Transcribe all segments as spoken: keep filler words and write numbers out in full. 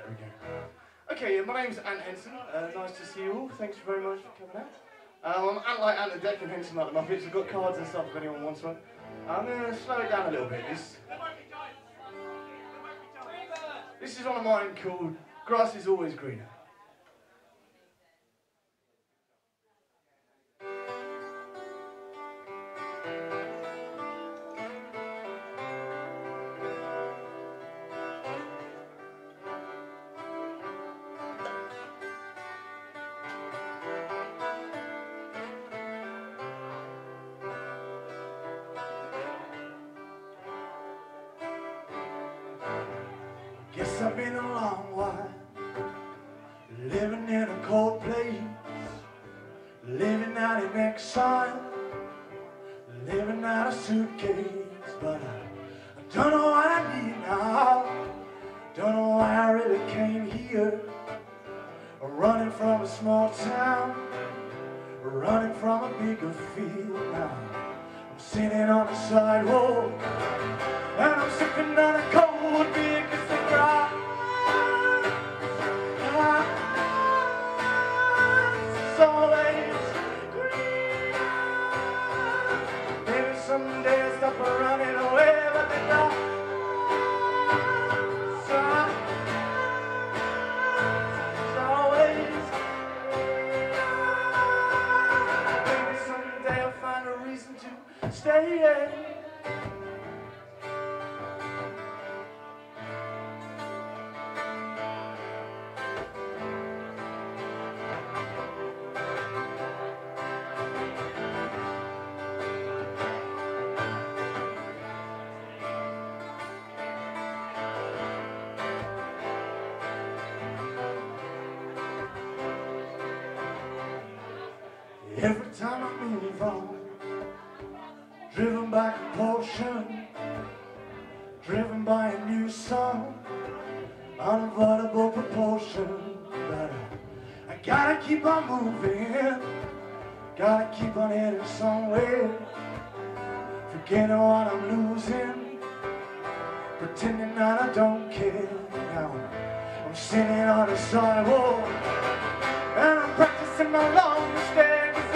There we go. Okay, yeah, my name's Ant Henson. Uh, nice to see you all. Thanks very much for coming out. Um, I'm Ant like Ant the Deck and Henson like the Muppets. I've got cards and stuff if anyone wants one. I'm going to slow it down a little bit. This, this is one of mine called Grass is Always Greener. Guess I've been a long while living in a cold place, living out in exile, living out of suitcase. But I, I don't know what I need now, don't know why I really came here. I'm running from a small town, running from a bigger field now. I'm sitting on the sidewalk and I'm sipping on a cold beer. Someday I stop running away, but they don't. So it's always. Maybe someday I'll find a reason to stay. Every time I move on, driven by compulsion, driven by a new song, unavoidable propulsion. But I, I gotta keep on moving, gotta keep on heading somewhere, forgetting what I'm losing, pretending that I don't care. Now I'm sitting on the sidewalk and I'm practicing my long mistake.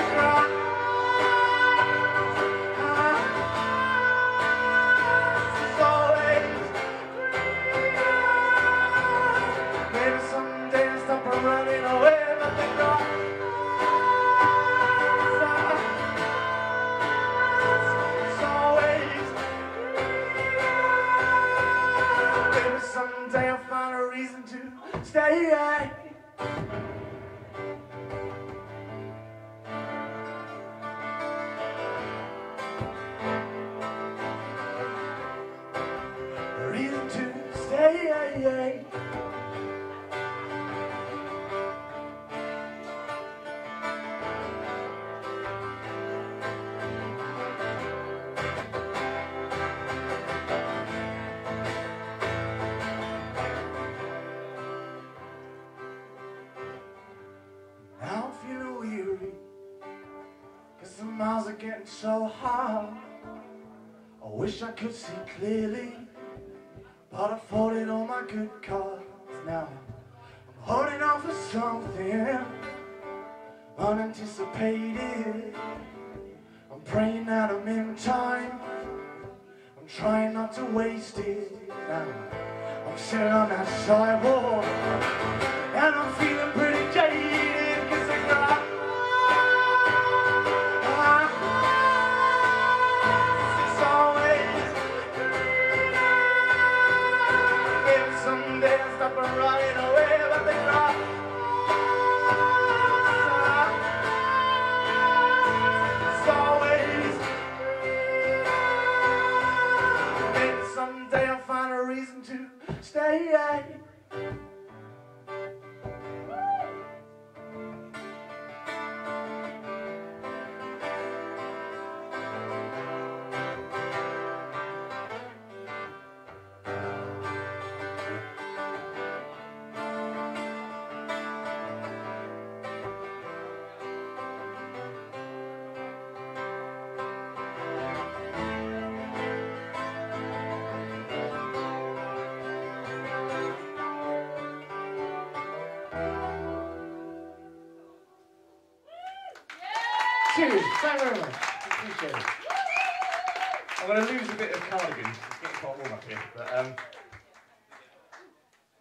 Running away, but they don't. It's always. Maybe someday I'll find a reason to stay. A reason to stay. Cause the miles are getting so hard. I wish I could see clearly, but I folded all my good cards. Now I'm holding on for something unanticipated. I'm praying that I'm in time, I'm trying not to waste it. Now I'm sitting on that sidewalk and I'm feeling pretty jaded. Cause I got running away, but they not. It's always. Maybe someday I'll find a reason to stay. Cheers. Thank you very much. Appreciate it. I'm going to lose a bit of cardigan. It's getting quite warm up here. But, um,